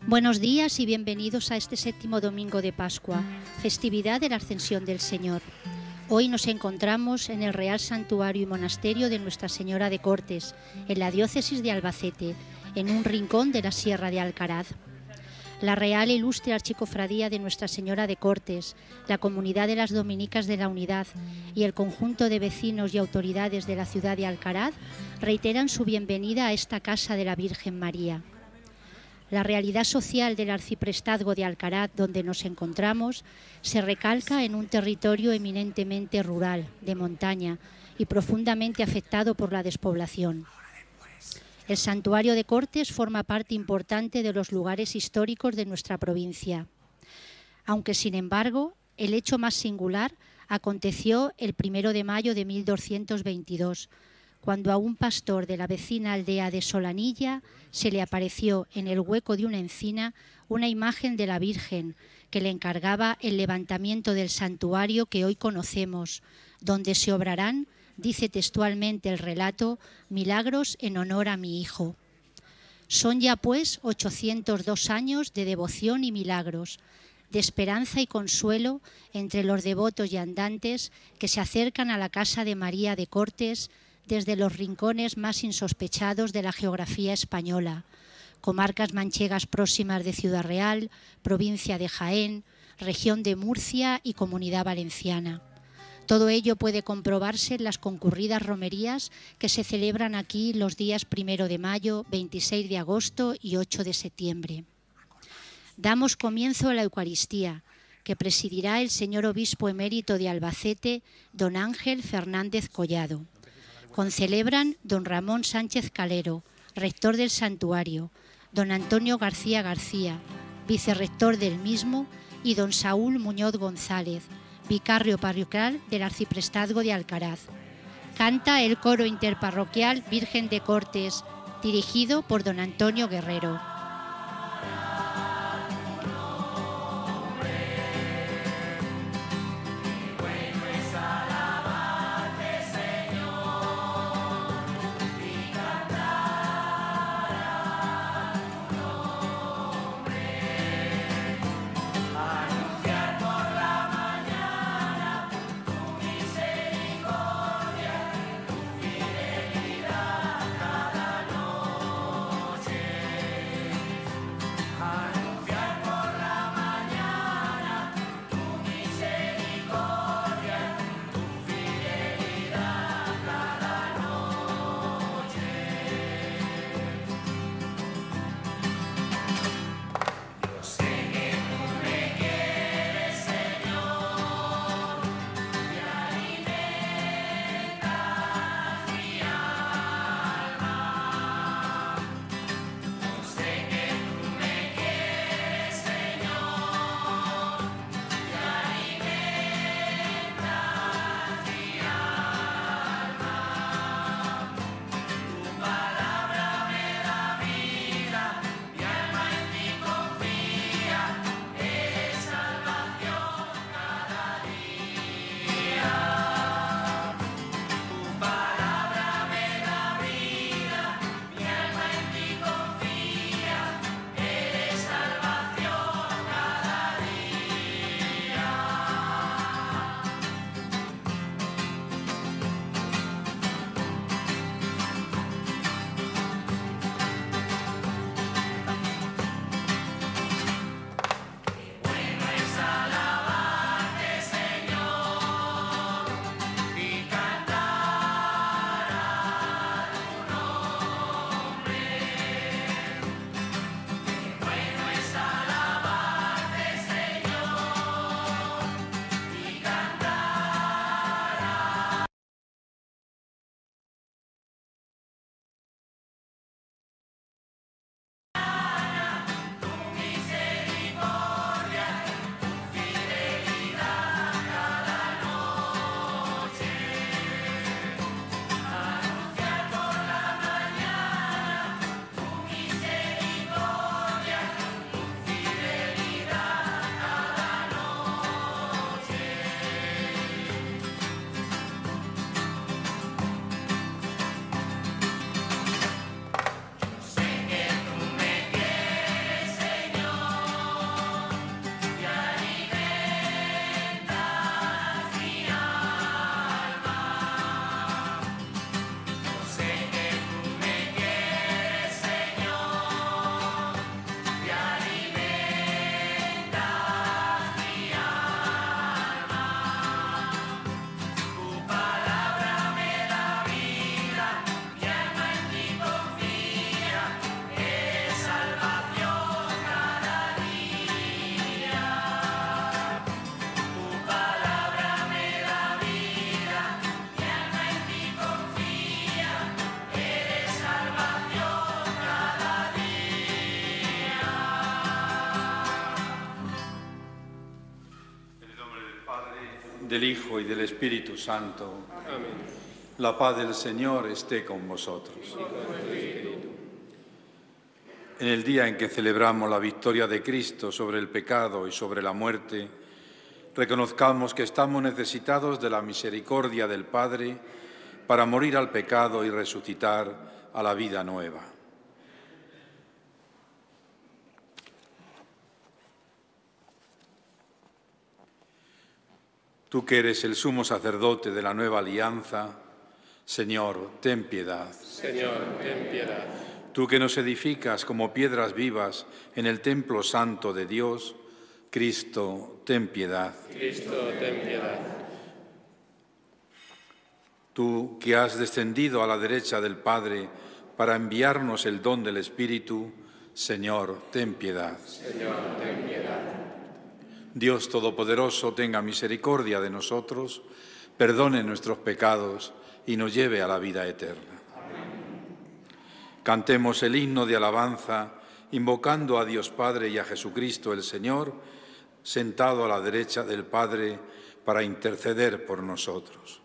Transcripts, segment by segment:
Buenos días y bienvenidos a este séptimo domingo de Pascua, festividad de la Ascensión del Señor. Hoy nos encontramos en el Real Santuario y Monasterio de Nuestra Señora de Cortes, en la diócesis de Albacete, en un rincón de la Sierra de Alcaraz. La Real e Ilustre Archicofradía de Nuestra Señora de Cortes, la Comunidad de las Dominicas de la Unidad y el conjunto de vecinos y autoridades de la ciudad de Alcaraz reiteran su bienvenida a esta casa de la Virgen María. La realidad social del arciprestazgo de Alcaraz, donde nos encontramos, se recalca en un territorio eminentemente rural, de montaña y profundamente afectado por la despoblación. El Santuario de Cortes forma parte importante de los lugares históricos de nuestra provincia. Aunque, sin embargo, el hecho más singular aconteció el 1 de mayo de 1222, cuando a un pastor de la vecina aldea de Solanilla se le apareció en el hueco de una encina una imagen de la Virgen que le encargaba el levantamiento del santuario que hoy conocemos, donde se obrarán, dice textualmente el relato, milagros en honor a mi hijo. Son ya pues 802 años de devoción y milagros, de esperanza y consuelo entre los devotos y andantes que se acercan a la casa de María de Cortes desde los rincones más insospechados de la geografía española, comarcas manchegas próximas de Ciudad Real, provincia de Jaén, región de Murcia y Comunidad Valenciana. Todo ello puede comprobarse en las concurridas romerías que se celebran aquí los días 1 de mayo, 26 de agosto y 8 de septiembre. Damos comienzo a la Eucaristía, que presidirá el señor obispo emérito de Albacete, don Ángel Fernández Collado. Concelebran don Ramón Sánchez Calero, rector del santuario, don Antonio García García, vicerrector del mismo, y don Saúl Muñoz González, vicario parroquial del arciprestazgo de Alcaraz. Canta el coro interparroquial Virgen de Cortes, dirigido por don Antonio Guerrero. del Hijo y del Espíritu Santo. Amén. La paz del Señor esté con vosotros. En el día en que celebramos la victoria de Cristo sobre el pecado y sobre la muerte, reconozcamos que estamos necesitados de la misericordia del Padre para morir al pecado y resucitar a la vida nueva. Tú que eres el sumo sacerdote de la nueva alianza, Señor, ten piedad. Señor, ten piedad. Tú que nos edificas como piedras vivas en el templo santo de Dios, Cristo, ten piedad. Cristo, ten piedad. Tú que has descendido a la derecha del Padre para enviarnos el don del Espíritu, Señor, ten piedad. Señor, ten piedad. Dios Todopoderoso, tenga misericordia de nosotros, perdone nuestros pecados y nos lleve a la vida eterna. Cantemos el himno de alabanza, invocando a Dios Padre y a Jesucristo el Señor, sentado a la derecha del Padre para interceder por nosotros.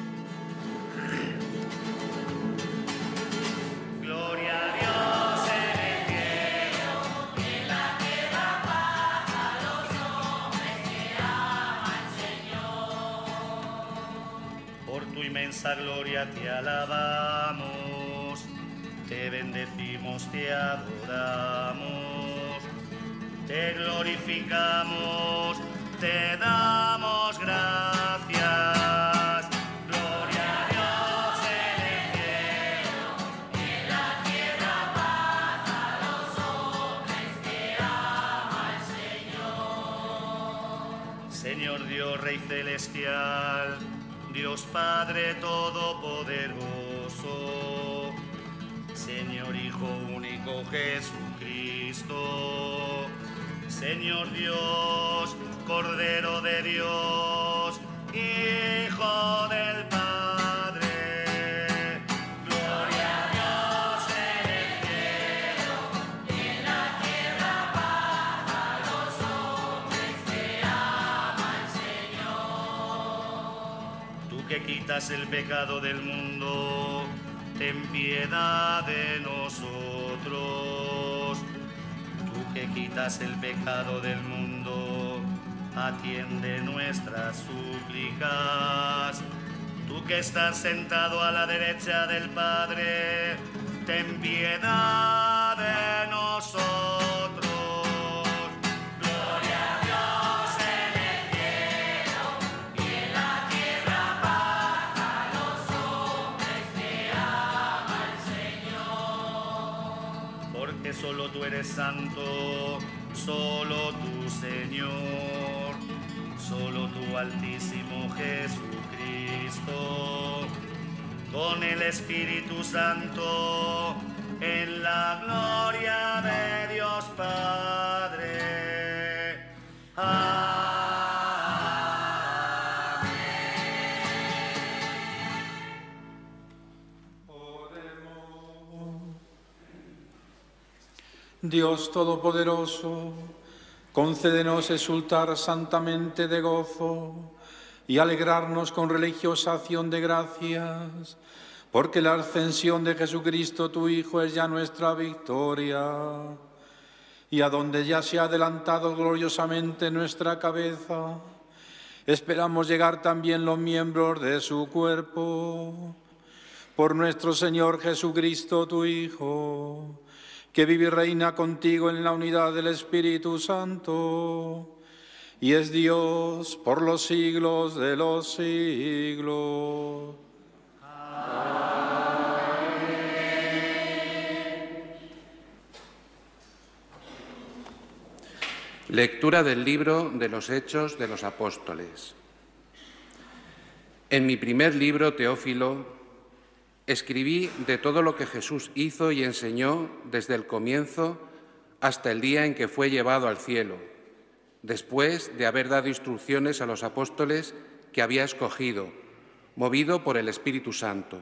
Inmensa gloria te alabamos, te bendecimos, te adoramos, te glorificamos, te damos gracias. Gloria a Dios en el cielo, en la tierra paz a los hombres que ama el Señor. Señor Dios, Rey celestial, Dios Padre Todopoderoso, Señor Hijo único Jesucristo, Señor Dios, Cordero de Dios, Hijo del Padre. Gloria a Dios en el cielo y en la tierra paz a los hombres que ama el Señor. Tú que quitas el pecado del mundo, ten piedad de nosotros. Tú que quitas el pecado del mundo, atiende nuestras súplicas. Tú que estás sentado a la derecha del Padre, ten piedad de nosotros. Gloria a Dios en el cielo y en la tierra paz a los hombres que ama el Señor. Porque solo tú eres santo, solo tú, Señor, solo tú, Altísimo Jesucristo, con el Espíritu Santo, en la gloria de Dios Padre. Amén. Dios Todopoderoso, concédenos exultar santamente de gozo y alegrarnos con religiosa acción de gracias, porque la ascensión de Jesucristo, tu Hijo, es ya nuestra victoria, y a donde ya se ha adelantado gloriosamente nuestra cabeza, esperamos llegar también los miembros de su cuerpo. Por nuestro Señor Jesucristo, tu Hijo, que vive y reina contigo en la unidad del Espíritu Santo, y es Dios por los siglos de los siglos. Lectura del libro de los Hechos de los Apóstoles. En mi primer libro, Teófilo, escribí de todo lo que Jesús hizo y enseñó desde el comienzo hasta el día en que fue llevado al cielo, después de haber dado instrucciones a los apóstoles que había escogido, movido por el Espíritu Santo.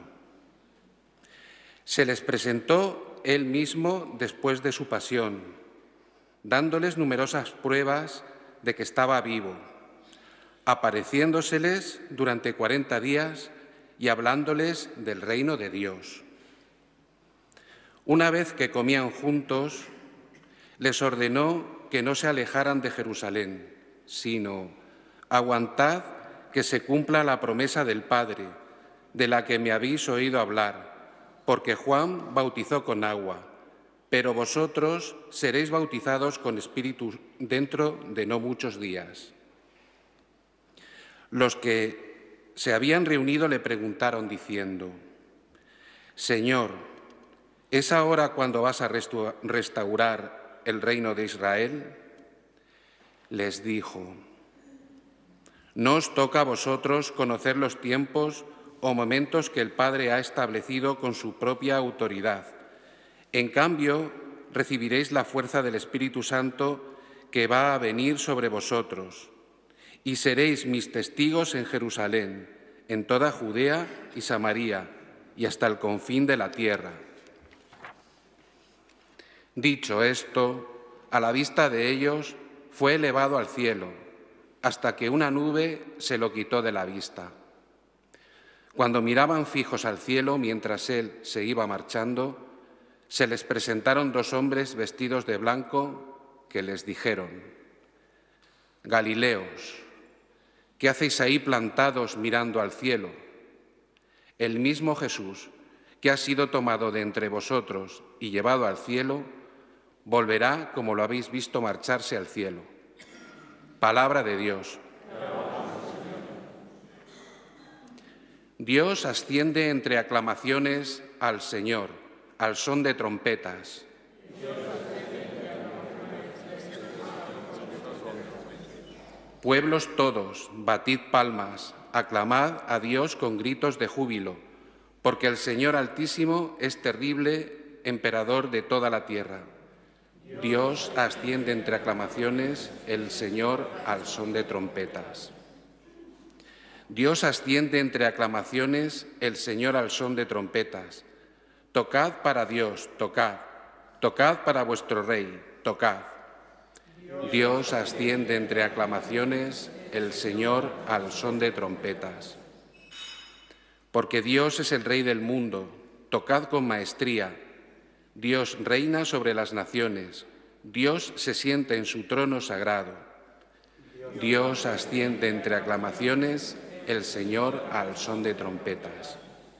Se les presentó él mismo después de su pasión, dándoles numerosas pruebas de que estaba vivo. apareciéndoseles durante 40 días y hablándoles del reino de Dios. Una vez que comían juntos, les ordenó que no se alejaran de Jerusalén, sino: aguantad que se cumpla la promesa del Padre, de la que me habéis oído hablar, porque Juan bautizó con agua, pero vosotros seréis bautizados con Espíritu dentro de no muchos días. Los que se habían reunido le preguntaron diciendo: Señor, ¿es ahora cuando vas a restaurar el reino de Israel? Les dijo: no os toca a vosotros conocer los tiempos o momentos que el Padre ha establecido con su propia autoridad. En cambio, recibiréis la fuerza del Espíritu Santo que va a venir sobre vosotros, y seréis mis testigos en Jerusalén, en toda Judea y Samaria, y hasta el confín de la tierra. Dicho esto, a la vista de ellos, fue elevado al cielo, hasta que una nube se lo quitó de la vista. Cuando miraban fijos al cielo mientras él se iba marchando, se les presentaron dos hombres vestidos de blanco que les dijeron: Galileos, ¿qué hacéis ahí plantados mirando al cielo? El mismo Jesús, que ha sido tomado de entre vosotros y llevado al cielo, volverá como lo habéis visto marcharse al cielo. Palabra de Dios. Dios asciende entre aclamaciones al Señor, al son de trompetas. Pueblos todos, batid palmas, aclamad a Dios con gritos de júbilo, porque el Señor Altísimo es terrible, emperador de toda la tierra. Dios asciende entre aclamaciones, el Señor al son de trompetas. Dios asciende entre aclamaciones, el Señor al son de trompetas. Tocad para Dios, tocad. Tocad para vuestro Rey, tocad. Dios asciende entre aclamaciones, el Señor al son de trompetas. Porque Dios es el Rey del mundo, tocad con maestría. Dios reina sobre las naciones, Dios se sienta en su trono sagrado. Dios asciende entre aclamaciones, el Señor al son de trompetas.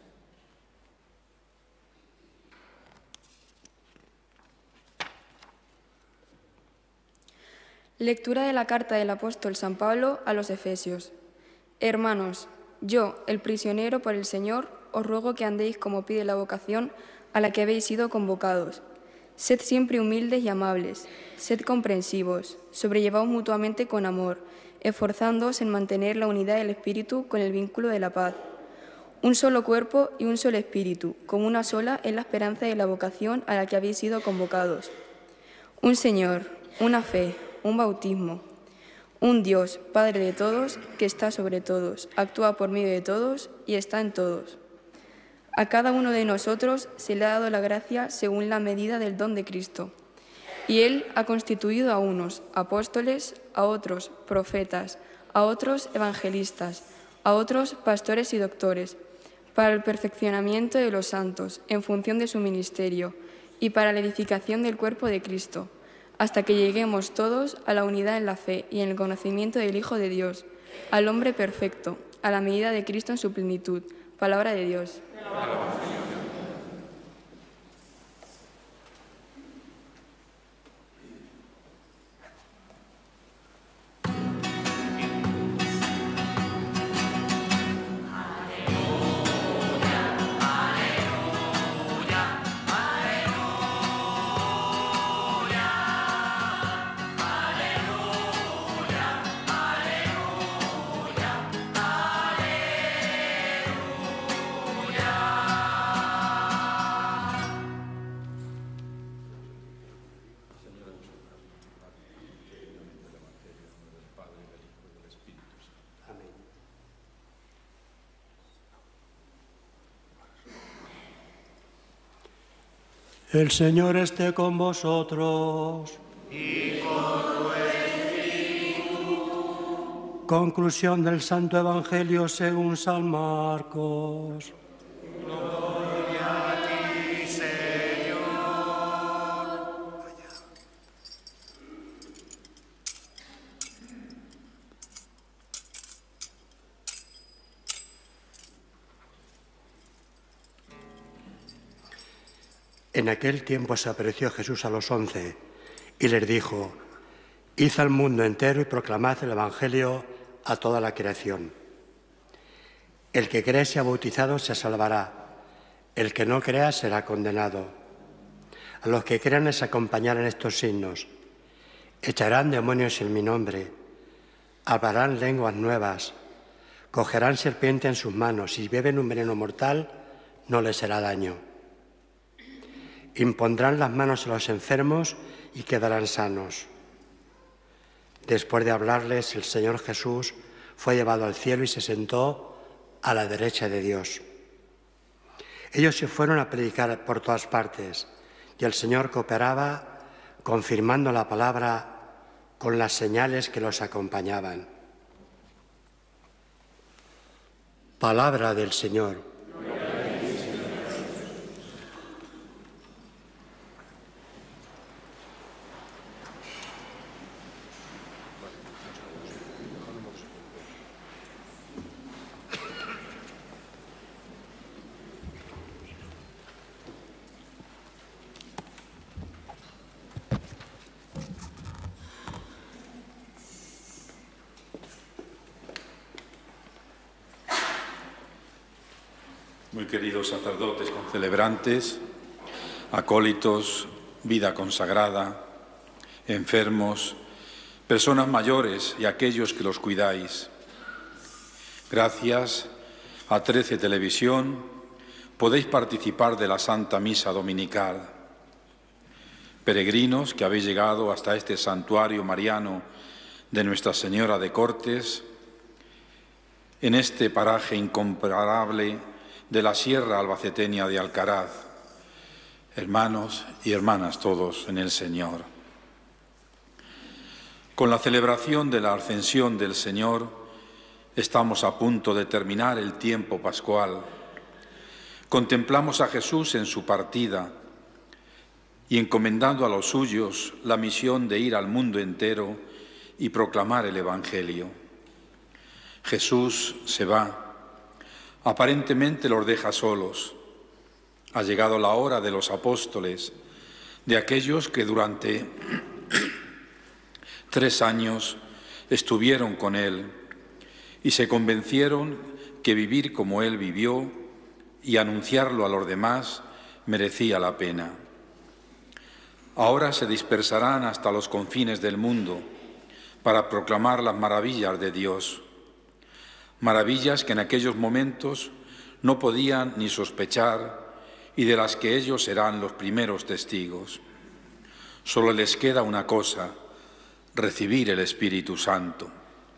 Lectura de la carta del apóstol San Pablo a los Efesios. Hermanos, yo, el prisionero por el Señor, os ruego que andéis como pide la vocación a la que habéis sido convocados. Sed siempre humildes y amables, sed comprensivos, sobrellevaos mutuamente con amor, esforzándoos en mantener la unidad del Espíritu con el vínculo de la paz. Un solo cuerpo y un solo Espíritu, como una sola es la esperanza de la vocación a la que habéis sido convocados. Un Señor, una fe, un bautismo, un Dios, Padre de todos, que está sobre todos, actúa por medio de todos y está en todos. A cada uno de nosotros se le ha dado la gracia según la medida del don de Cristo. Y Él ha constituido a unos apóstoles, a otros profetas, a otros evangelistas, a otros pastores y doctores, para el perfeccionamiento de los santos, en función de su ministerio, y para la edificación del cuerpo de Cristo, hasta que lleguemos todos a la unidad en la fe y en el conocimiento del Hijo de Dios, al hombre perfecto, a la medida de Cristo en su plenitud. Palabra de Dios. El Señor esté con vosotros. Y con tu espíritu. Conclusión del Santo Evangelio según San Marcos. Gloria a ti, Señor. En aquel tiempo se apareció Jesús a los 11 y les dijo: Id al mundo entero y proclamad el Evangelio a toda la creación. El que cree y sea bautizado se salvará, el que no crea será condenado. A los que crean les acompañarán estos signos: echarán demonios en mi nombre, hablarán lenguas nuevas, cogerán serpiente en sus manos, y si beben un veneno mortal no les hará daño. Impondrán las manos a los enfermos y quedarán sanos. Después de hablarles, el Señor Jesús fue llevado al cielo y se sentó a la derecha de Dios. Ellos se fueron a predicar por todas partes y el Señor cooperaba, confirmando la palabra con las señales que los acompañaban. Palabra del Señor. Muy queridos sacerdotes concelebrantes, acólitos, vida consagrada, enfermos, personas mayores y aquellos que los cuidáis. Gracias a 13 Televisión podéis participar de la Santa Misa Dominical. Peregrinos que habéis llegado hasta este santuario mariano de Nuestra Señora de Cortes, en este paraje incomparable de la Sierra Albaceteña de Alcaraz, hermanos y hermanas todos en el Señor. Con la celebración de la Ascensión del Señor, estamos a punto de terminar el tiempo pascual. Contemplamos a Jesús en su partida y encomendando a los suyos la misión de ir al mundo entero y proclamar el Evangelio. Jesús se va. Aparentemente los deja solos. Ha llegado la hora de los apóstoles, de aquellos que durante 3 años estuvieron con Él y se convencieron que vivir como Él vivió y anunciarlo a los demás merecía la pena. Ahora se dispersarán hasta los confines del mundo para proclamar las maravillas de Dios. Maravillas que en aquellos momentos no podían ni sospechar y de las que ellos serán los primeros testigos. Solo les queda una cosa: recibir el Espíritu Santo.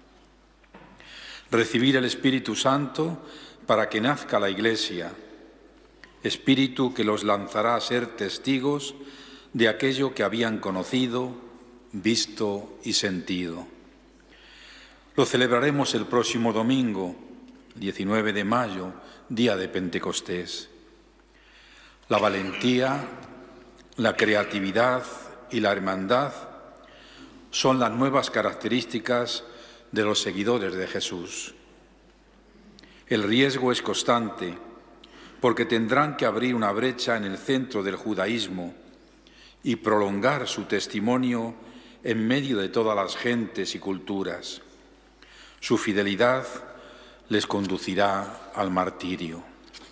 Recibir el Espíritu Santo para que nazca la Iglesia, Espíritu que los lanzará a ser testigos de aquello que habían conocido, visto y sentido. Lo celebraremos el próximo domingo, 19 de mayo, día de Pentecostés. La valentía, la creatividad y la hermandad son las nuevas características de los seguidores de Jesús. El riesgo es constante, porque tendrán que abrir una brecha en el centro del judaísmo y prolongar su testimonio en medio de todas las gentes y culturas. Su fidelidad les conducirá al martirio.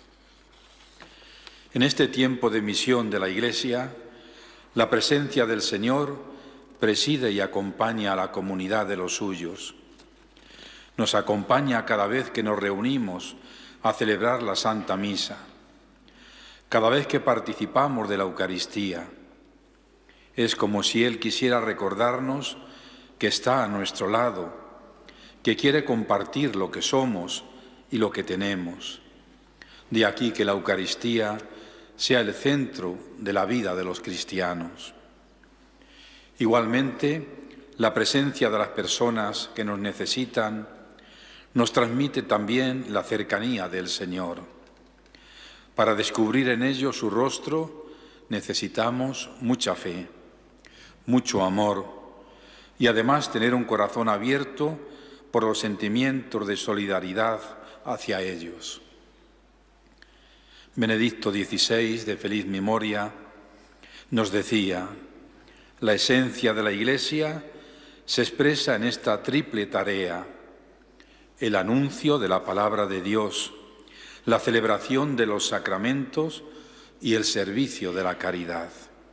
En este tiempo de misión de la Iglesia, la presencia del Señor preside y acompaña a la comunidad de los suyos. Nos acompaña cada vez que nos reunimos a celebrar la Santa Misa, cada vez que participamos de la Eucaristía. Es como si Él quisiera recordarnos que está a nuestro lado, que quiere compartir lo que somos y lo que tenemos. De aquí que la Eucaristía sea el centro de la vida de los cristianos. Igualmente, la presencia de las personas que nos necesitan, nos transmite también la cercanía del Señor. Para descubrir en ellos su rostro necesitamos mucha fe, mucho amor y además tener un corazón abierto por los sentimientos de solidaridad hacia ellos. Benedicto XVI, de feliz memoria, nos decía: la esencia de la Iglesia se expresa en esta triple tarea: el anuncio de la palabra de Dios, la celebración de los sacramentos y el servicio de la caridad.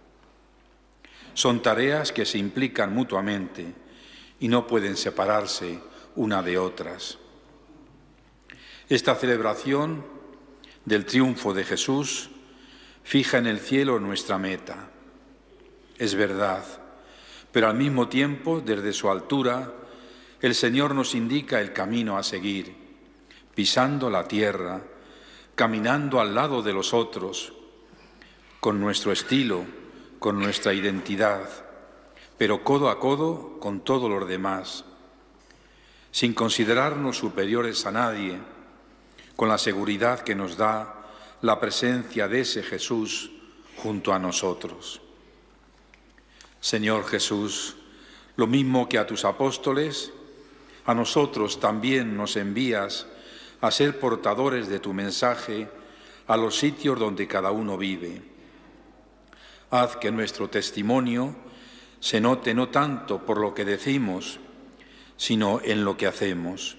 Son tareas que se implican mutuamente y no pueden separarse una de otras. Esta celebración del triunfo de Jesús fija en el cielo nuestra meta. Es verdad, pero al mismo tiempo, desde su altura, el Señor nos indica el camino a seguir, pisando la tierra, caminando al lado de los otros, con nuestro estilo, con nuestra identidad, pero codo a codo con todos los demás, sin considerarnos superiores a nadie, con la seguridad que nos da la presencia de ese Jesús junto a nosotros. Señor Jesús, lo mismo que a tus apóstoles, a nosotros también nos envías a ser portadores de tu mensaje a los sitios donde cada uno vive. Haz que nuestro testimonio se note no tanto por lo que decimos, sino en lo que hacemos.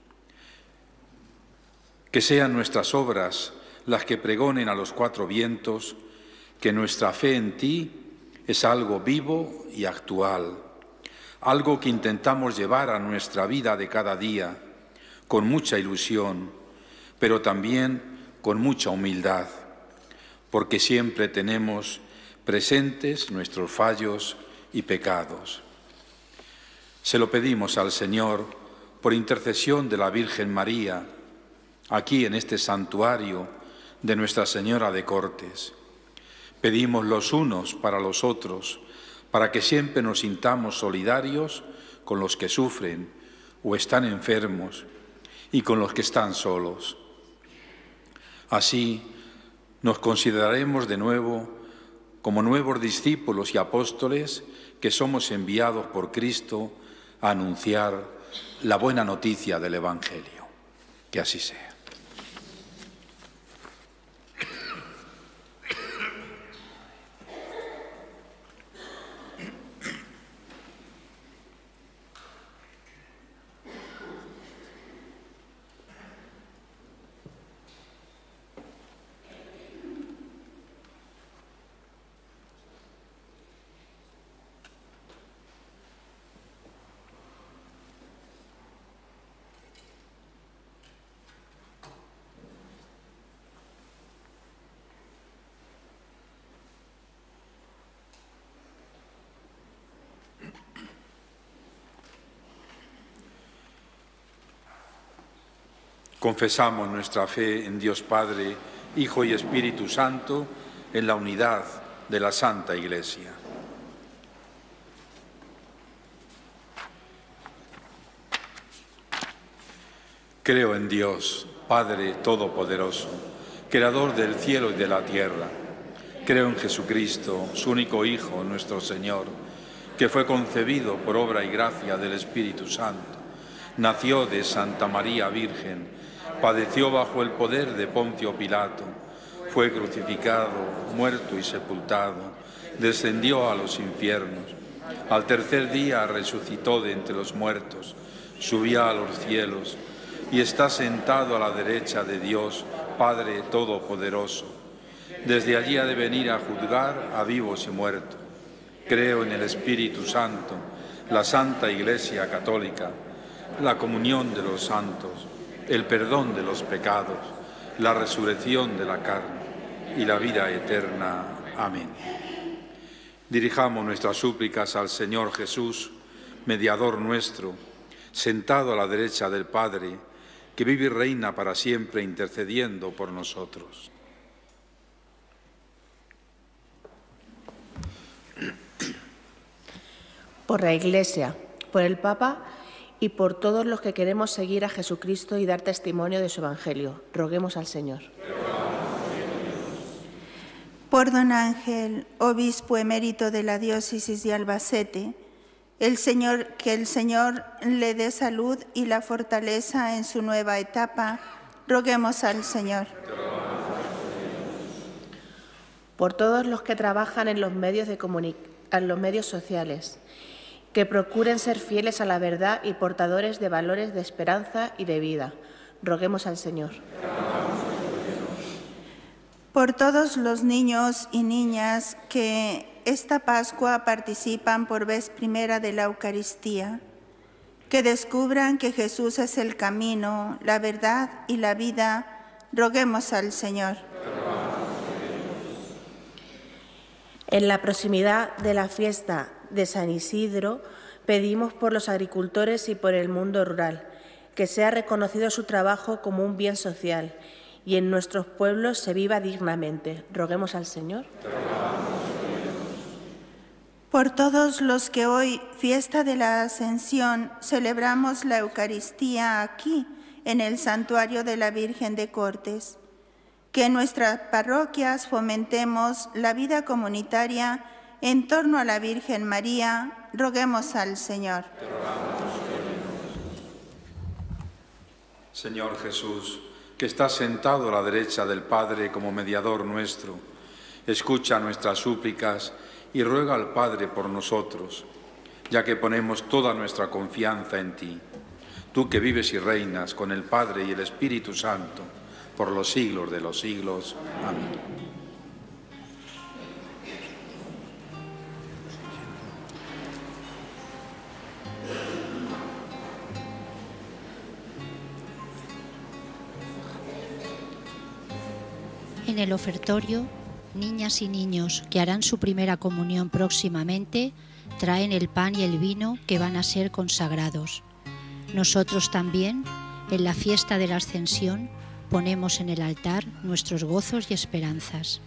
Que sean nuestras obras las que pregonen a los cuatro vientos que nuestra fe en ti es algo vivo y actual, algo que intentamos llevar a nuestra vida de cada día, con mucha ilusión, pero también con mucha humildad, porque siempre tenemos presentes nuestros fallos y pecados. Se lo pedimos al Señor por intercesión de la Virgen María, aquí en este santuario de Nuestra Señora de Cortes. Pedimos los unos para los otros, para que siempre nos sintamos solidarios con los que sufren o están enfermos y con los que están solos. Así nos consideraremos de nuevo como nuevos discípulos y apóstoles que somos enviados por Cristo a anunciar la buena noticia del Evangelio. Que así sea. Confesamos nuestra fe en Dios Padre, Hijo y Espíritu Santo, en la unidad de la Santa Iglesia. Creo en Dios, Padre Todopoderoso, Creador del cielo y de la tierra. Creo en Jesucristo, su único Hijo, nuestro Señor, que fue concebido por obra y gracia del Espíritu Santo. Nació de Santa María Virgen, padeció bajo el poder de Poncio Pilato, fue crucificado, muerto y sepultado, descendió a los infiernos. Al tercer día resucitó de entre los muertos, subió a los cielos y está sentado a la derecha de Dios, Padre Todopoderoso. Desde allí ha de venir a juzgar a vivos y muertos. Creo en el Espíritu Santo, la Santa Iglesia Católica, la comunión de los santos, el perdón de los pecados, la resurrección de la carne y la vida eterna. Amén. Dirijamos nuestras súplicas al Señor Jesús, mediador nuestro, sentado a la derecha del Padre, que vive y reina para siempre intercediendo por nosotros. por la Iglesia, por el Papa y por todos los que queremos seguir a Jesucristo y dar testimonio de su Evangelio. Roguemos al Señor. Por don Ángel, obispo emérito de la diócesis de Albacete, que el Señor le dé salud y la fortaleza en su nueva etapa. Roguemos al Señor. Por todos los que trabajan en los medios sociales, que procuren ser fieles a la verdad y portadores de valores de esperanza y de vida. Roguemos al Señor. Por todos los niños y niñas que esta Pascua participan por vez primera de la Eucaristía, que descubran que Jesús es el camino, la verdad y la vida, roguemos al Señor. En la proximidad de la fiesta de San Isidro, pedimos por los agricultores y por el mundo rural, que sea reconocido su trabajo como un bien social y en nuestros pueblos se viva dignamente. Roguemos al Señor. Por todos los que hoy, fiesta de la Ascensión, celebramos la Eucaristía aquí, en el Santuario de la Virgen de Cortes, que en nuestras parroquias fomentemos la vida comunitaria en torno a la Virgen María, roguemos al Señor. Señor Jesús, que estás sentado a la derecha del Padre como mediador nuestro, escucha nuestras súplicas y ruega al Padre por nosotros, ya que ponemos toda nuestra confianza en ti, tú que vives y reinas con el Padre y el Espíritu Santo, por los siglos de los siglos. Amén. En el ofertorio, niñas y niños que harán su primera comunión próximamente traen el pan y el vino que van a ser consagrados. Nosotros también, en la fiesta de la Ascensión, ponemos en el altar nuestros gozos y esperanzas.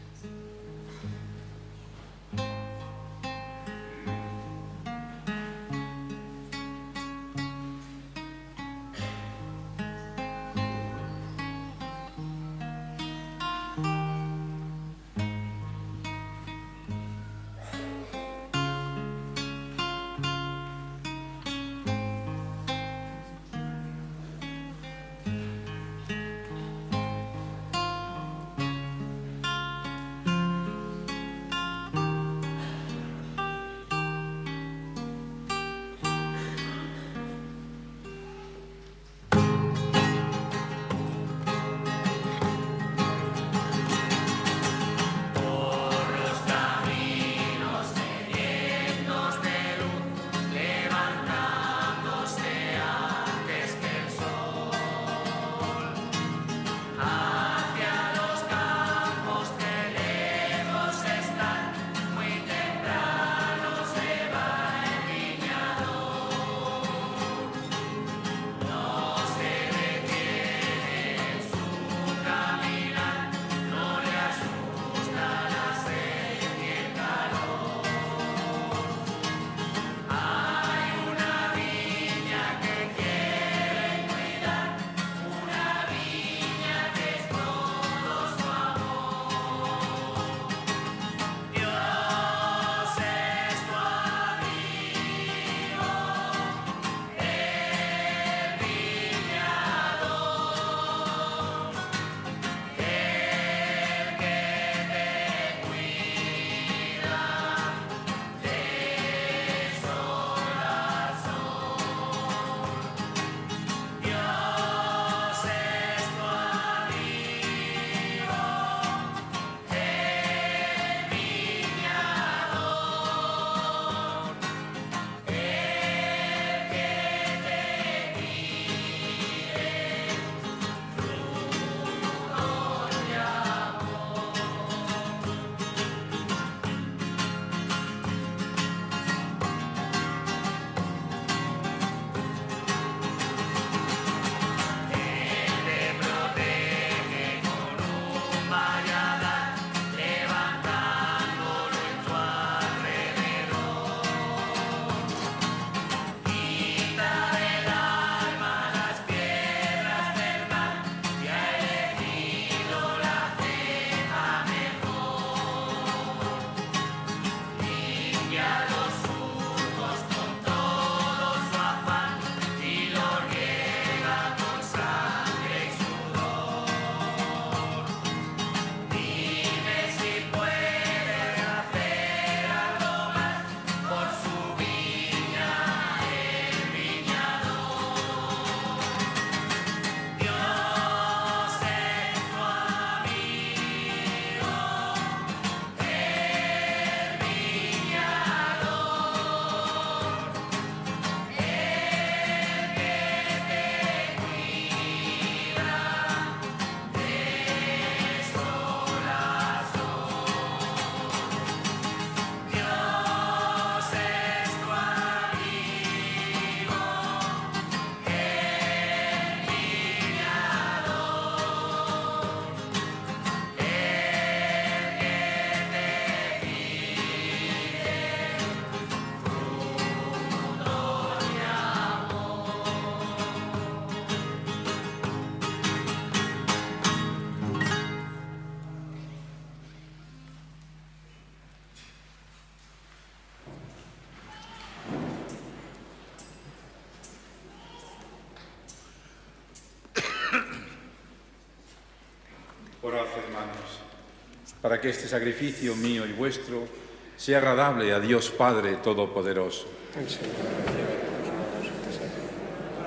para que este sacrificio mío y vuestro sea agradable a Dios Padre Todopoderoso. El Señor recibe de tus manos este sacrificio.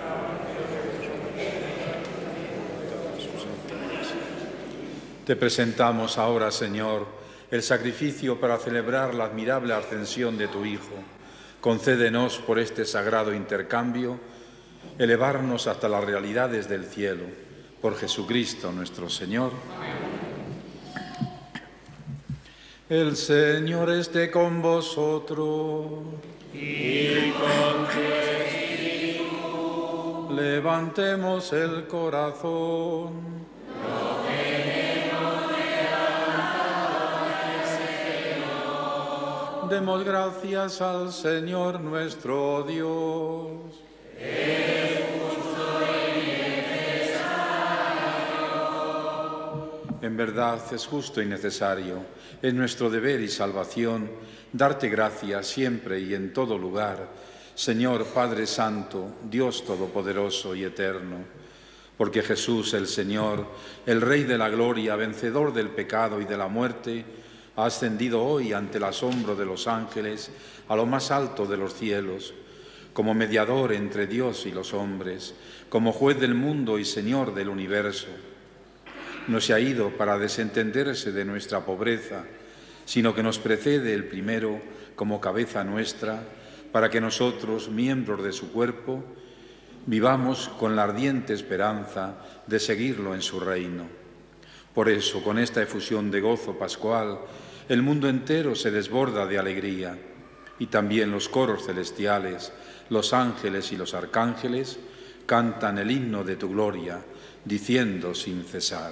Todas sus santidades. Te presentamos ahora, Señor, el sacrificio para celebrar la admirable ascensión de tu Hijo. Concédenos por este sagrado intercambio elevarnos hasta las realidades del cielo. Por Jesucristo nuestro Señor. El Señor esté con vosotros. Y con tu espíritu. Levantemos el corazón. Demos gracias al Señor nuestro Dios. En verdad es justo y necesario, es nuestro deber y salvación, darte gracias siempre y en todo lugar, Señor Padre Santo, Dios Todopoderoso y Eterno, porque Jesús el Señor, el Rey de la Gloria, vencedor del pecado y de la muerte, ha ascendido hoy ante el asombro de los ángeles a lo más alto de los cielos, como mediador entre Dios y los hombres, como juez del mundo y Señor del universo. No se ha ido para desentenderse de nuestra pobreza, sino que nos precede el primero como cabeza nuestra, para que nosotros, miembros de su cuerpo, vivamos con la ardiente esperanza de seguirlo en su reino. Por eso, con esta efusión de gozo pascual, el mundo entero se desborda de alegría, y también los coros celestiales, los ángeles y los arcángeles cantan el himno de tu gloria, diciendo sin cesar: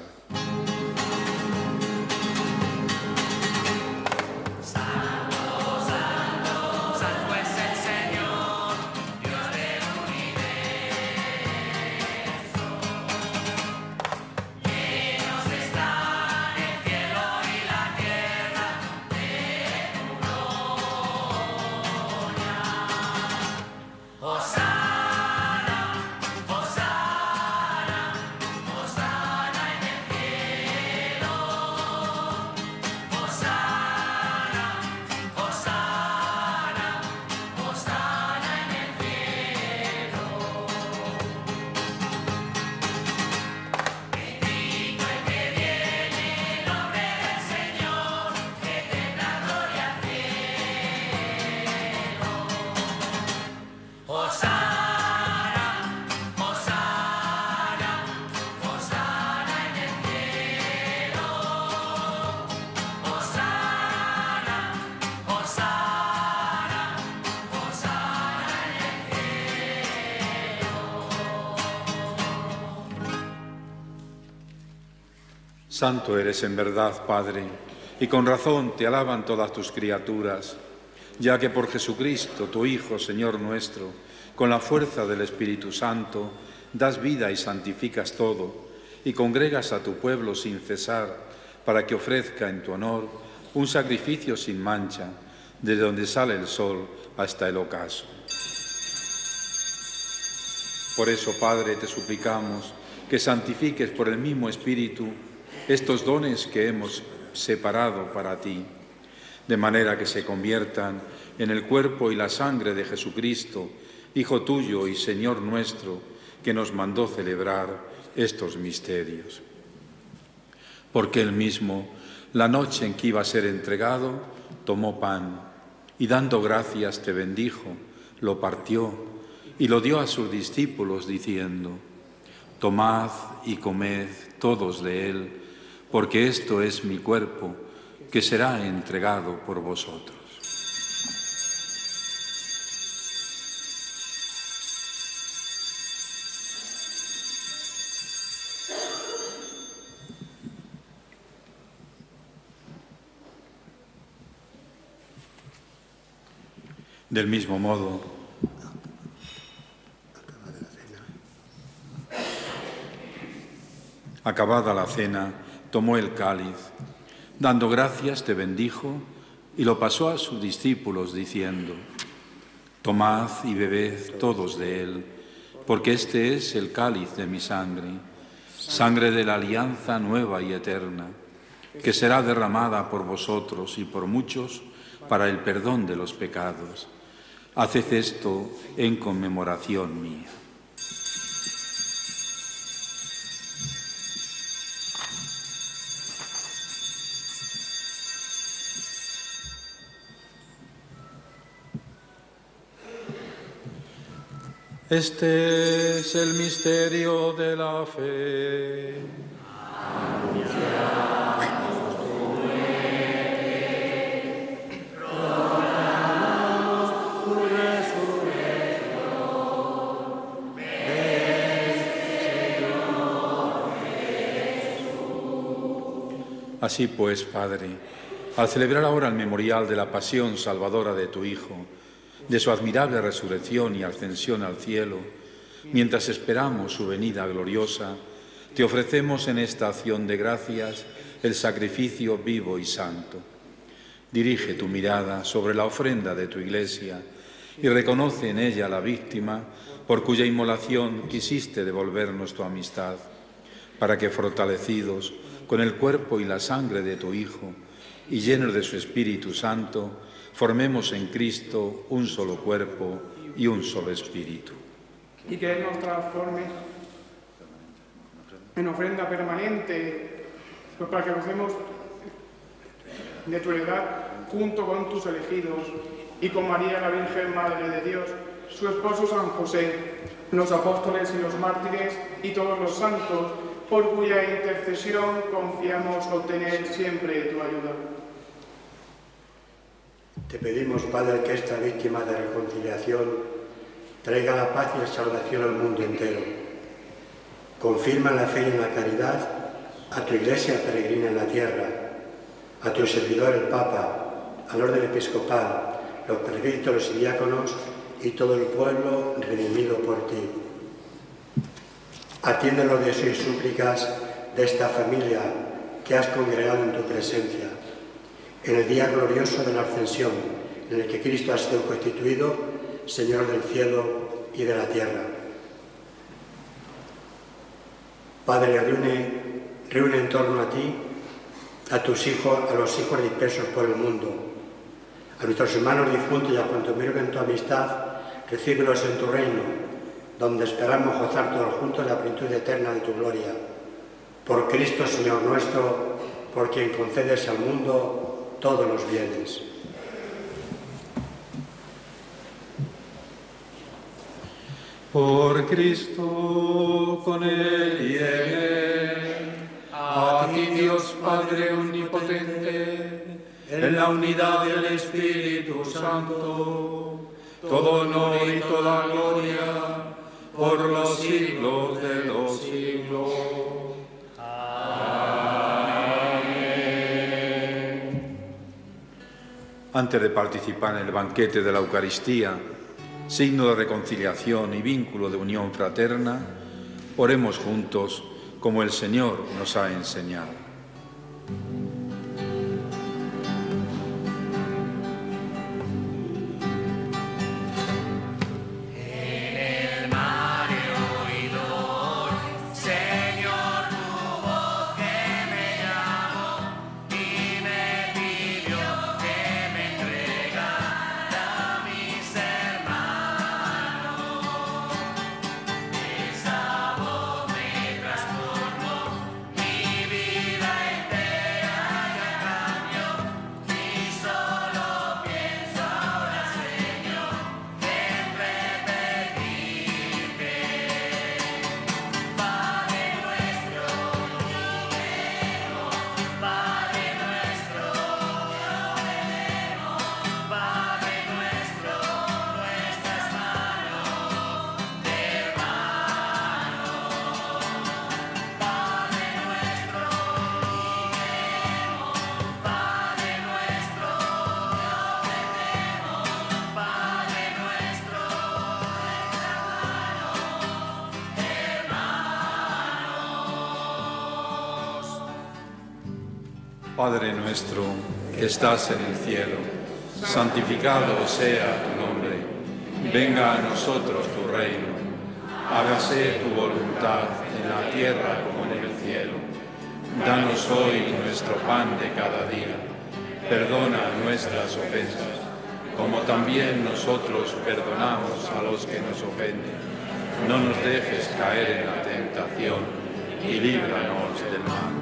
Santo eres en verdad, Padre, y con razón te alaban todas tus criaturas, ya que por Jesucristo, tu Hijo, Señor nuestro, con la fuerza del Espíritu Santo, das vida y santificas todo, y congregas a tu pueblo sin cesar, para que ofrezca en tu honor un sacrificio sin mancha, desde donde sale el sol hasta el ocaso. Por eso, Padre, te suplicamos que santifiques por el mismo Espíritu estos dones que hemos separado para ti, de manera que se conviertan en el cuerpo y la sangre de Jesucristo, Hijo tuyo y Señor nuestro, que nos mandó celebrar estos misterios. Porque él mismo, la noche en que iba a ser entregado, tomó pan y dando gracias te bendijo, lo partió y lo dio a sus discípulos diciendo: tomad y comed todos de él, porque esto es mi cuerpo, que será entregado por vosotros. Del mismo modo, acabada la cena, tomó el cáliz, dando gracias te bendijo y lo pasó a sus discípulos diciendo: tomad y bebed todos de él, porque este es el cáliz de mi sangre, sangre de la alianza nueva y eterna, que será derramada por vosotros y por muchos para el perdón de los pecados. Haced esto en conmemoración mía. Este es el misterio de la fe. Anunciamos tu muerte, proclamamos tu resurrección. Ven, Señor Jesús. Así pues, Padre, al celebrar ahora el memorial de la pasión salvadora de tu Hijo, de su admirable resurrección y ascensión al cielo, mientras esperamos su venida gloriosa, te ofrecemos en esta acción de gracias el sacrificio vivo y santo. Dirige tu mirada sobre la ofrenda de tu Iglesia y reconoce en ella la víctima por cuya inmolación quisiste devolvernos tu amistad, para que fortalecidos con el cuerpo y la sangre de tu Hijo y llenos de su Espíritu Santo, formemos en Cristo un solo cuerpo y un solo espíritu. Y que Él nos transforme en ofrenda permanente, pues para que gocemos de tu heredad junto con tus elegidos y con María, la Virgen Madre de Dios, su esposo San José, los apóstoles y los mártires y todos los santos, por cuya intercesión confiamos obtener siempre tu ayuda. Te pedimos, Padre, que esta víctima de reconciliación traiga la paz y la salvación al mundo entero. Confirma en la fe y en la caridad a tu Iglesia peregrina en la tierra, a tu servidor el Papa, al orden episcopal, los presbíteros y diáconos y todo el pueblo redimido por ti. Atiende los deseos y súplicas de esta familia que has congregado en tu presencia, en el día glorioso de la Ascensión, en el que Cristo ha sido constituido Señor del cielo y de la tierra. Padre, reúne en torno a ti a tus hijos, a los hijos dispersos por el mundo, a nuestros hermanos difuntos y a cuantos miran en tu amistad, recíbelos en tu reino, donde esperamos gozar todos juntos la plenitud eterna de tu gloria. Por Cristo, Señor nuestro, por quien concedes al mundo todos los bienes. Por Cristo, con Él y en Él, a ti Dios Padre omnipotente, en la unidad del Espíritu Santo, todo honor y toda gloria, por los siglos de los siglos. Antes de participar en el banquete de la Eucaristía, signo de reconciliación y vínculo de unión fraterna, oremos juntos como el Señor nos ha enseñado. Padre nuestro, que estás en el cielo, santificado sea tu nombre. Venga a nosotros tu reino. Hágase tu voluntad en la tierra como en el cielo. Danos hoy nuestro pan de cada día. Perdona nuestras ofensas, como también nosotros perdonamos a los que nos ofenden. No nos dejes caer en la tentación y líbranos del mal.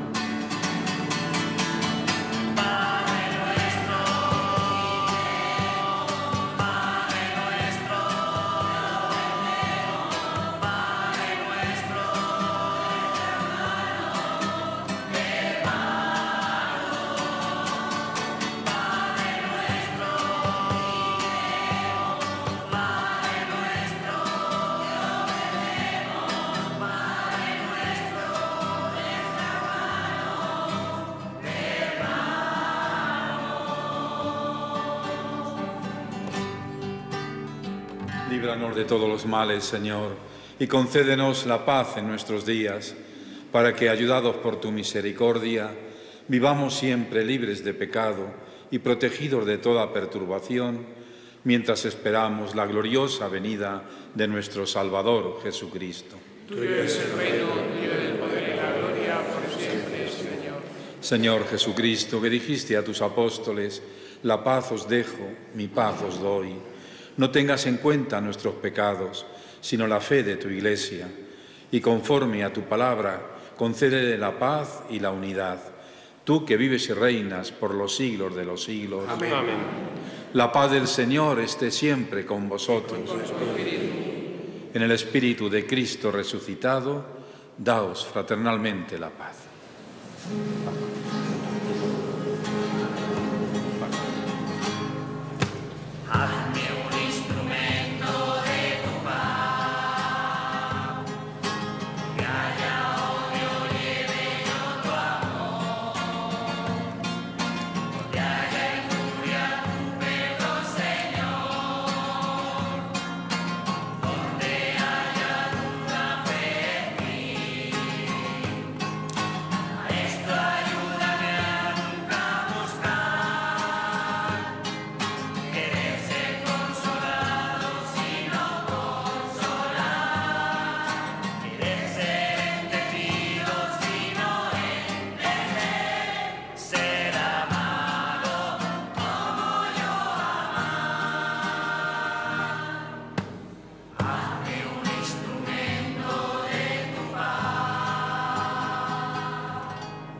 Líbranos de todos los males, Señor, y concédenos la paz en nuestros días, para que, ayudados por tu misericordia, vivamos siempre libres de pecado y protegidos de toda perturbación, mientras esperamos la gloriosa venida de nuestro Salvador Jesucristo. Tuyo es el reino, tuyo el poder y la gloria por siempre, Señor. Señor Jesucristo, que dijiste a tus apóstoles, la paz os dejo, mi paz os doy. No tengas en cuenta nuestros pecados, sino la fe de tu Iglesia, y conforme a tu palabra, concédele la paz y la unidad. Tú que vives y reinas por los siglos de los siglos. Amén. La paz del Señor esté siempre con vosotros. En el Espíritu de Cristo resucitado, daos fraternalmente la paz. Hazme un instrumento de tu paz, que haya odio, lleve yo tu amor, que haya injuria, tu perdón, Señor, donde haya duda, fe en mí. Maestro, ayúdame a nunca buscar querer ser consolado, sino consolar, querer ser entendido, sino entender, ser amado como yo amar. Hazme un instrumento de tu paz.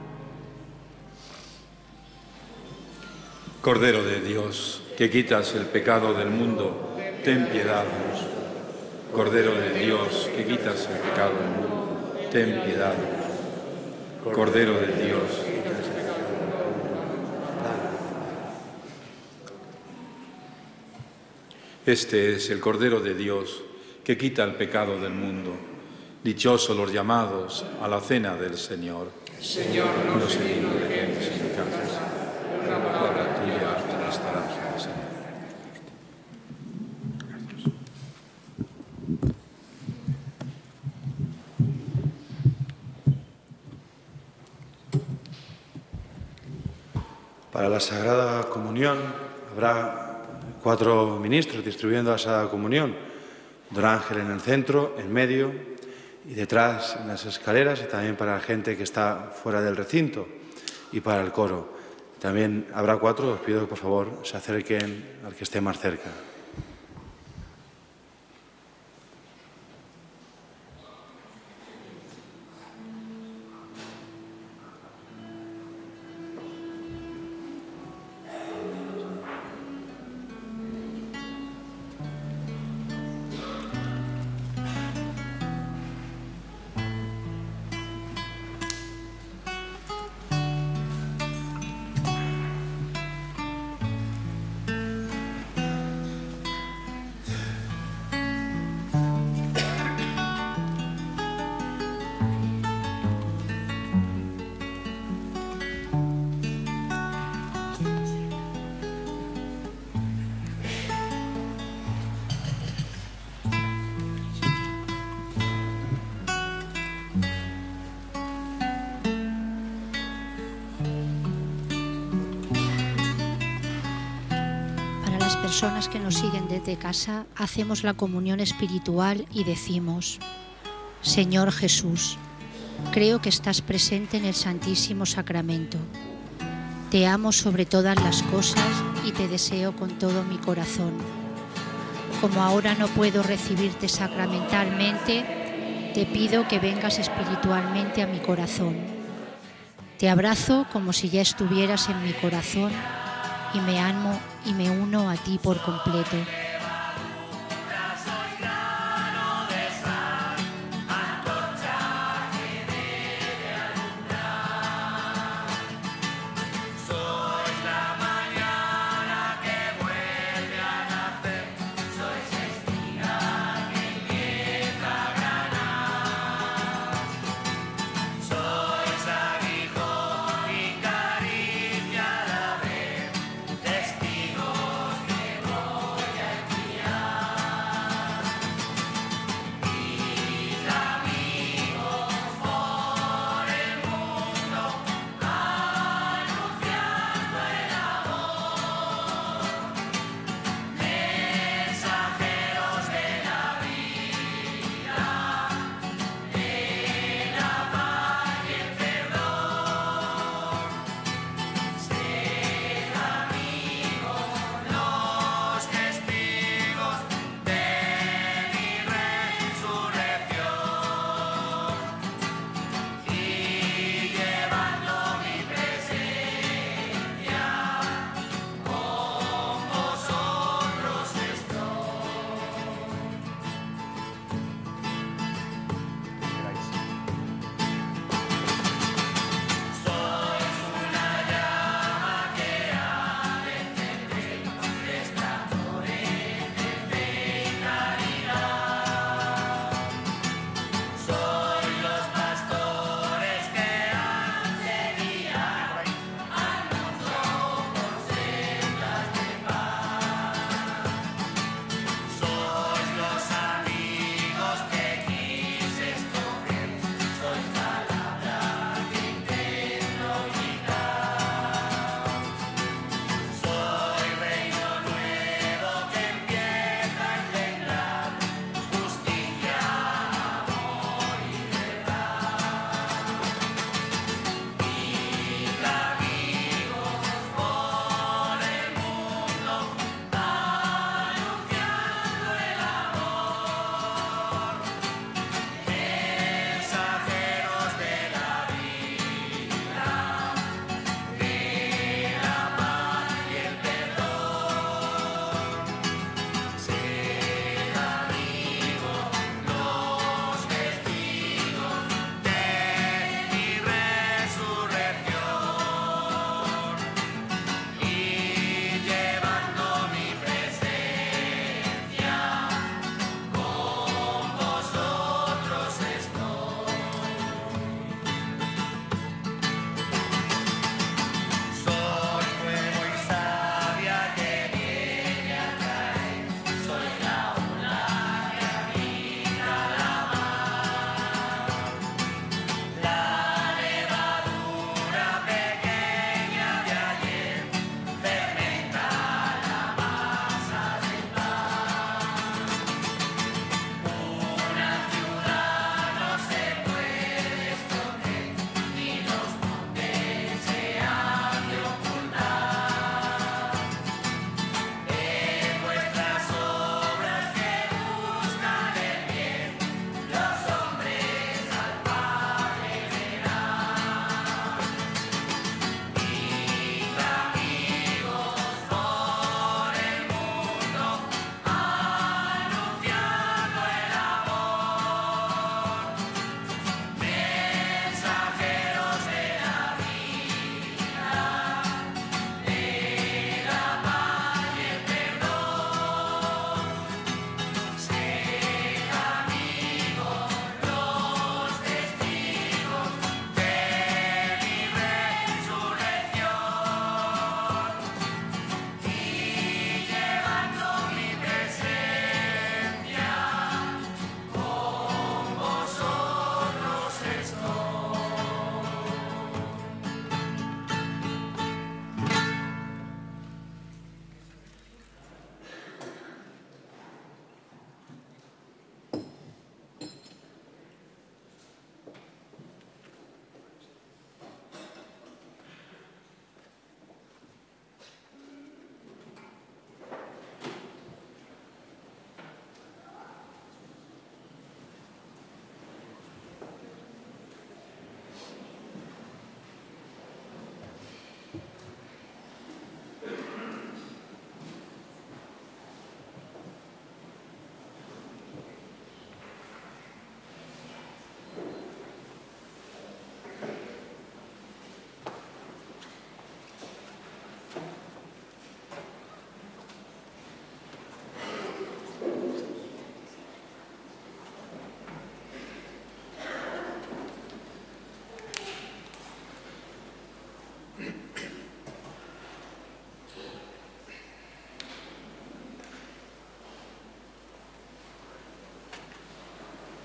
Cordero de Dios, que quitas el pecado del mundo, ten piedad de nosotros. Cordero de Dios, que quitas el pecado del mundo, ten piedad de nosotros. Cordero de Dios, que quitas el pecado del mundo. Este es el Cordero de Dios, que quita el pecado del mundo. Dichosos los llamados a la cena del Señor. Señor, No sé digno de que entres en mi casa. La palabra tuya hasta estará, Señor. Para la Sagrada Comunión habrá 4 ministros distribuyendo la Sagrada Comunión. Don Ángel en el centro, en medio y detrás en las escaleras, y también para la gente que está fuera del recinto y para el coro. También habrá 4, os pido que por favor se acerquen al que esté más cerca. Personas que nos siguen desde casa, hacemos la comunión espiritual y decimos: Señor Jesús, Creo que estás presente en el Santísimo Sacramento. Te amo sobre todas las cosas y te deseo con todo mi corazón. Como ahora no puedo recibirte sacramentalmente, te pido que vengas espiritualmente a mi corazón. Te abrazo como si ya estuvieras en mi corazón y me amo y me uno a ti por completo.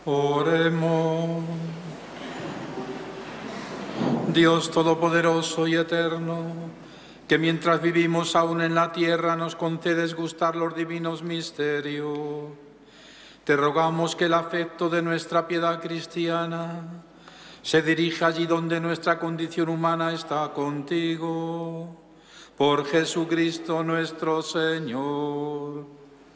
Oremos. Dios Todopoderoso y Eterno, que mientras vivimos aún en la tierra nos concedes gustar los divinos misterios, te rogamos que el afecto de nuestra piedad cristiana se dirija allí donde nuestra condición humana está contigo. Por Jesucristo nuestro Señor.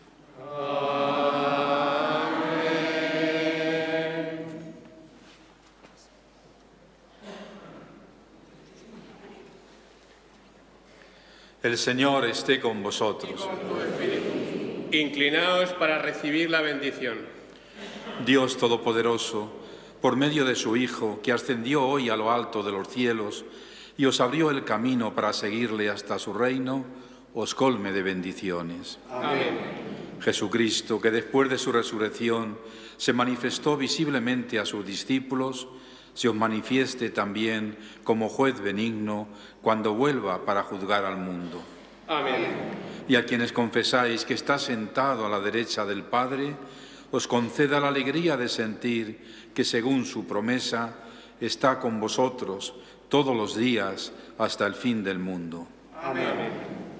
El Señor esté con vosotros. Inclinaos para recibir la bendición. Dios Todopoderoso, por medio de su Hijo, que ascendió hoy a lo alto de los cielos y os abrió el camino para seguirle hasta su reino, os colme de bendiciones. Amén. Jesucristo, que después de su resurrección se manifestó visiblemente a sus discípulos, se os manifieste también como juez benigno cuando vuelva para juzgar al mundo. Amén. Y a quienes confesáis que está sentado a la derecha del Padre, os conceda la alegría de sentir que, según su promesa, está con vosotros todos los días hasta el fin del mundo. Amén.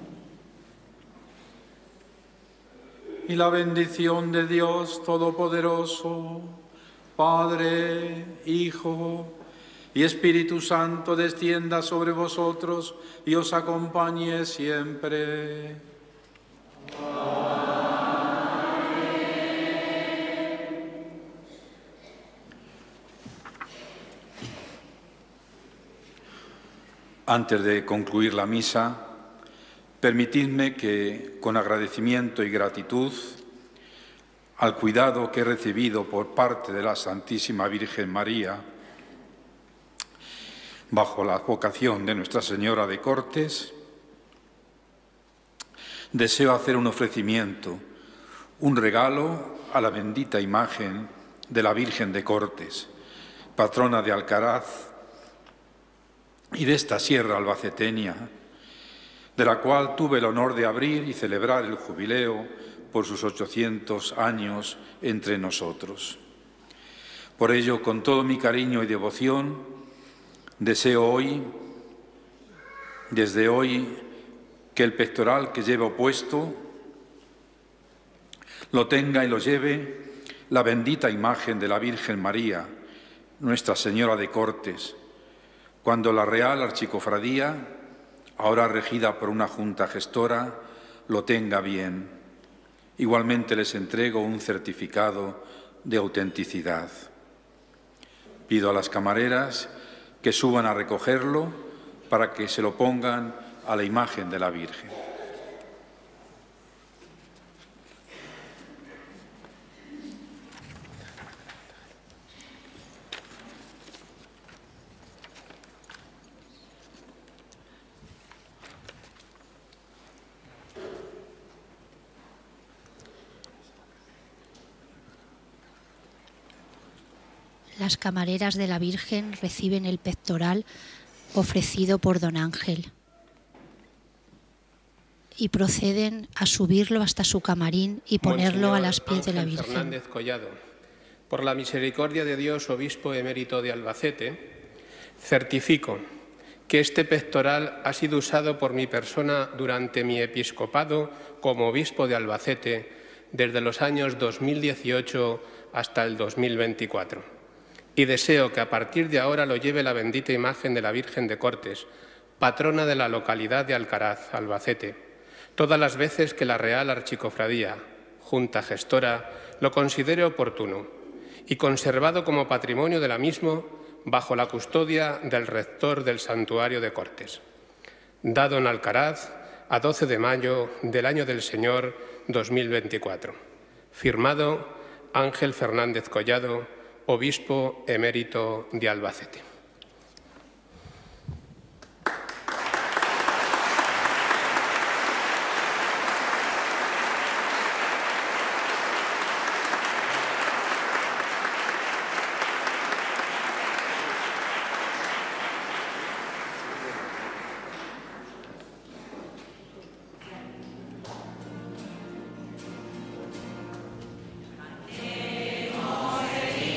Y la bendición de Dios Todopoderoso, Padre, Hijo y Espíritu Santo, descienda sobre vosotros y os acompañe siempre. Antes de concluir la misa, permitidme que, con agradecimiento y gratitud al cuidado que he recibido por parte de la Santísima Virgen María, bajo la advocación de Nuestra Señora de Cortes, deseo hacer un ofrecimiento, un regalo a la bendita imagen de la Virgen de Cortes, patrona de Alcaraz y de esta sierra albaceteña, de la cual tuve el honor de abrir y celebrar el jubileo por sus 800 años entre nosotros. Por ello, con todo mi cariño y devoción, deseo hoy, desde hoy, que el pectoral que llevo puesto lo tenga y lo lleve la bendita imagen de la Virgen María, Nuestra Señora de Cortes, cuando la Real Archicofradía, ahora regida por una junta gestora, lo tenga bien. Igualmente les entrego un certificado de autenticidad. Pido a las camareras que suban a recogerlo para que se lo pongan a la imagen de la Virgen. Las camareras de la Virgen reciben el pectoral ofrecido por don Ángel y proceden a subirlo hasta su camarín y ponerlo a los pies de la Virgen. Fernández Collado, por la misericordia de Dios, obispo emérito de Albacete, certifico que este pectoral ha sido usado por mi persona durante mi episcopado como obispo de Albacete desde los años 2018 hasta el 2024. Y deseo que a partir de ahora lo lleve la bendita imagen de la Virgen de Cortes, patrona de la localidad de Alcaraz, Albacete, todas las veces que la Real Archicofradía, Junta Gestora, lo considere oportuno, y conservado como patrimonio de la misma bajo la custodia del rector del Santuario de Cortes. Dado en Alcaraz a 12 de mayo del año del Señor 2024. Firmado Ángel Fernández Collado, obispo emérito de Albacete. Cantemos el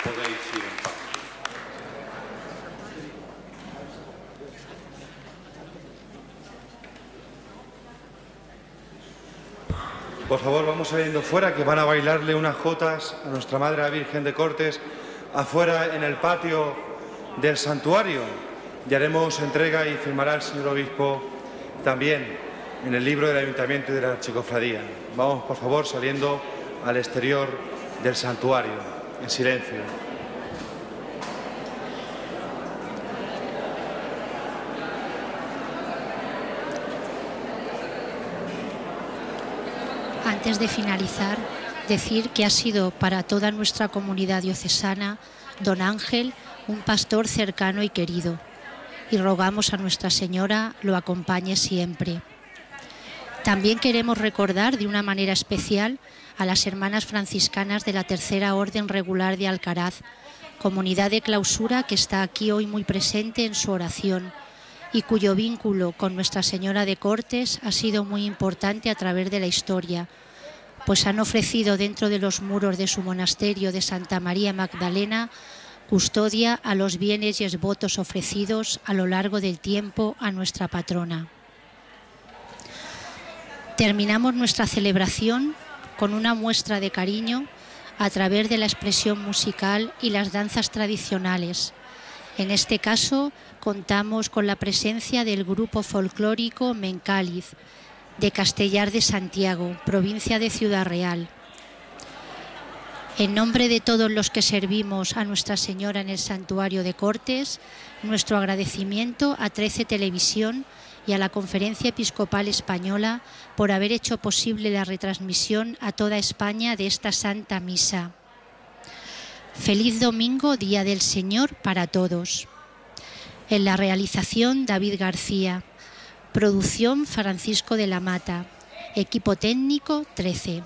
Podéis ir en paz. Por favor, vamos saliendo fuera, que van a bailarle unas jotas a nuestra Madre la Virgen de Cortes afuera en el patio del santuario. Y haremos entrega y firmará el señor obispo también en el libro del Ayuntamiento y de la Archicofradía. Vamos, por favor, saliendo al exterior del santuario, en silencio. Antes de finalizar, decir que ha sido para toda nuestra comunidad diocesana, don Ángel, un pastor cercano y querido, y rogamos a Nuestra Señora lo acompañe siempre. También queremos recordar de una manera especial a las hermanas franciscanas de la Tercera Orden Regular de Alcaraz, comunidad de clausura que está aquí hoy muy presente en su oración y cuyo vínculo con Nuestra Señora de Cortes ha sido muy importante a través de la historia, pues han ofrecido dentro de los muros de su monasterio de Santa María Magdalena custodia a los bienes y votos ofrecidos a lo largo del tiempo a nuestra patrona. Terminamos nuestra celebración con una muestra de cariño a través de la expresión musical y las danzas tradicionales. En este caso, contamos con la presencia del grupo folclórico Mencáliz, de Castellar de Santiago, provincia de Ciudad Real. En nombre de todos los que servimos a Nuestra Señora en el Santuario de Cortes, nuestro agradecimiento a 13 Televisión y a la Conferencia Episcopal Española por haber hecho posible la retransmisión a toda España de esta Santa Misa. Feliz domingo, Día del Señor para todos. En la realización, David García. Producción, Francisco de la Mata. Equipo técnico, 13.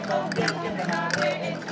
convierte en